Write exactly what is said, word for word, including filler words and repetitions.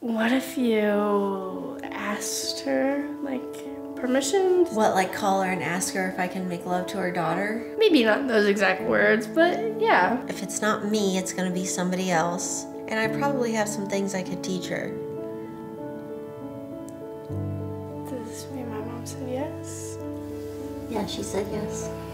What if you asked her, like, permission? What, like call her and ask her if I can make love to her daughter? Maybe not those exact words, but yeah. If it's not me, it's gonna be somebody else. And I probably have some things I could teach her. Does this mean my mom said yes? Yeah, she said yes.